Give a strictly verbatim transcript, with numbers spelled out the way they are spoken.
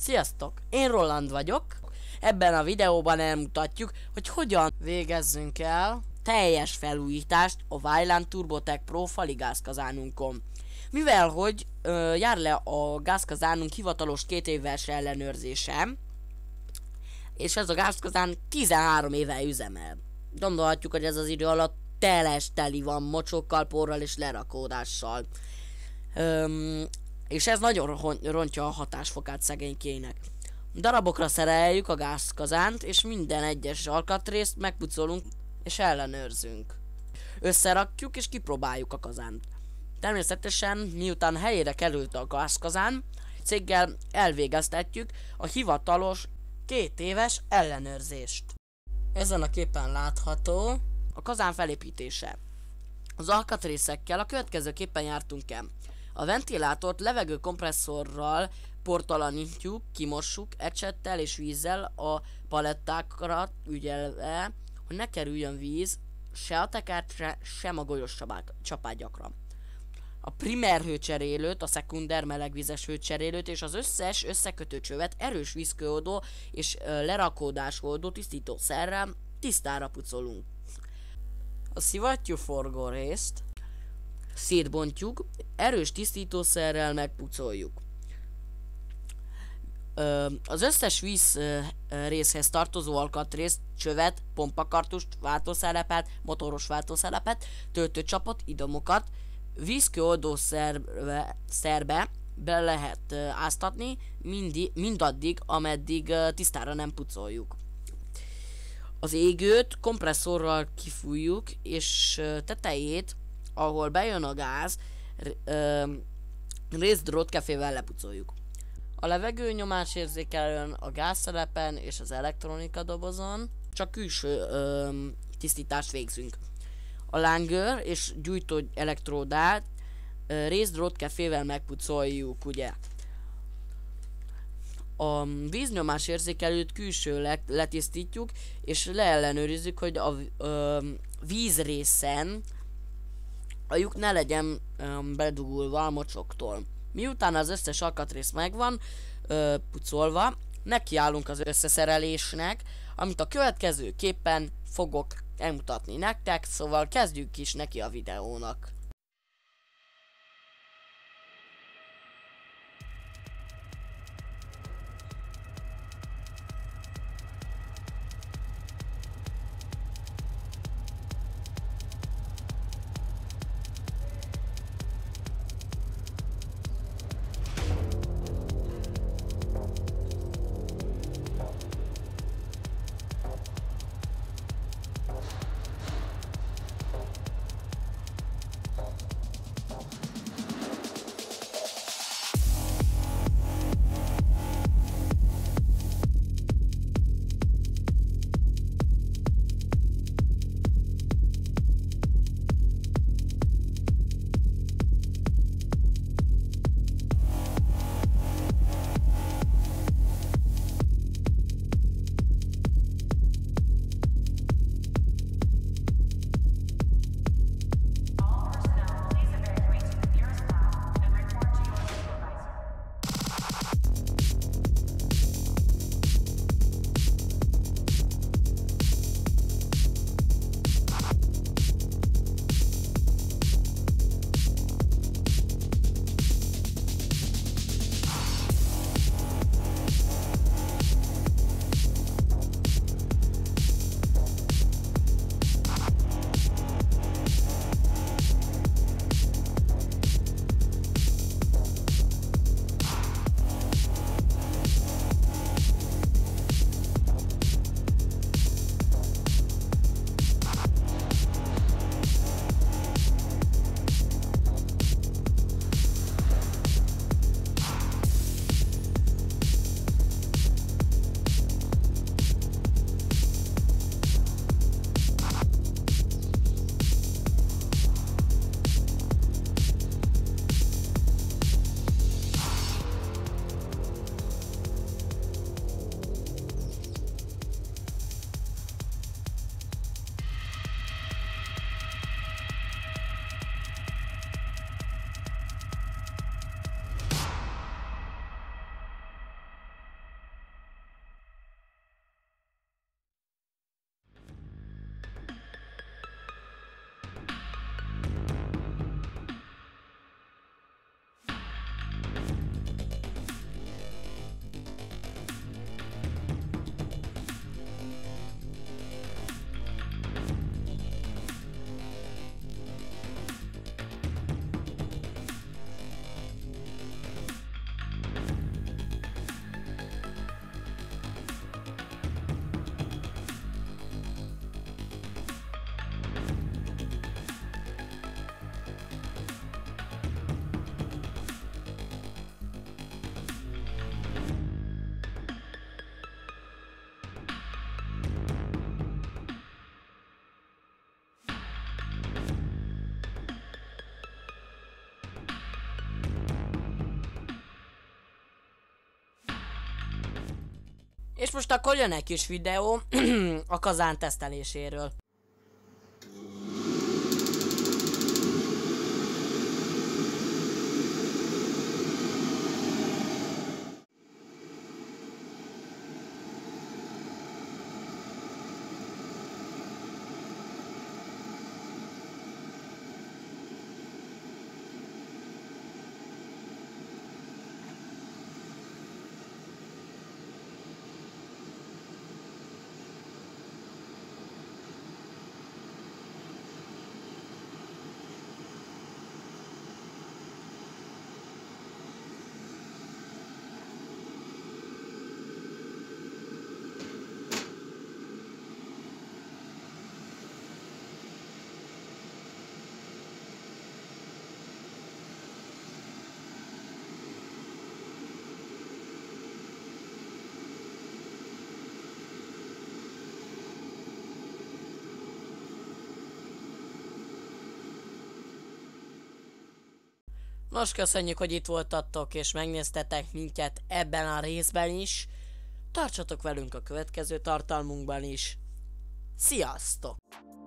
Sziasztok! Én Roland vagyok. Ebben a videóban elmutatjuk, hogy hogyan végezzünk el teljes felújítást a Wayland TurboTech Pro faligázkazánunkon. Mivel hogy ö, jár le a gázkazánunk hivatalos két éves ellenőrzése, és ez a gázkazán tizenhárom éve üzemel. Gondolhatjuk, hogy ez az idő alatt teles teli van mocsokkal, porral és lerakódással. Öm, és ez nagyon rontja a hatásfokát szegénykének. Darabokra szereljük a gázkazánt, és minden egyes alkatrészt megpucolunk és ellenőrzünk. Összerakjuk és kipróbáljuk a kazánt. Természetesen, miután helyére került a gázkazán, céggel elvégeztetjük a hivatalos két éves ellenőrzést. Ezen a képen látható a kazán felépítése. Az alkatrészekkel a következőképpen jártunk el. A ventilátort levegő kompresszorral portalanítjuk, kimossuk ecsettel és vízzel a palettákra ügyelve, hogy ne kerüljön víz se a tekercsre, sem a golyós csapágyakra. A primer hőcserélőt, a szekunder melegvizes hőcserélőt és az összes összekötőcsövet erős vízkőoldó és lerakódásoldó tisztítószerrel tisztára pucolunk. A szivattyúforgó részt szétbontjuk, erős tisztítószerrel megpucoljuk. Ö, az összes víz ö, részhez tartozó alkatrészt, csövet, pompakartust, váltószelepet, motoros váltószelepet, töltőcsapot, idomokat vízkőoldó szerbe, szerbe be lehet ö, áztatni mindi, mindaddig, ameddig ö, tisztára nem pucoljuk. Az égőt kompresszorral kifújjuk, és ö, tetejét, ahol bejön a gáz, részdrótkefével lepucoljuk. A levegőnyomás érzékelőn, a gázszelepen és az elektronika dobozon csak külső ö, tisztítást végzünk. A lángőr és gyújtó elektródát ö, részdrótkefével megpucoljuk, ugye. A víznyomás érzékelőt külső letisztítjuk, és leellenőrizzük, hogy a ö, vízrészen a lyuk ne legyen um, bedugulva a mocsoktól. Miután az összes alkatrész megvan ö, pucolva, nekiállunk az összeszerelésnek, amit a következő képen fogok elmutatni nektek, szóval kezdjük is neki a videónak. És most akkor jön egy kis videó a kazán teszteléséről. Nos, köszönjük, hogy itt voltatok és megnéztetek minket ebben a részben is. Tartsatok velünk a következő tartalmunkban is. Sziasztok!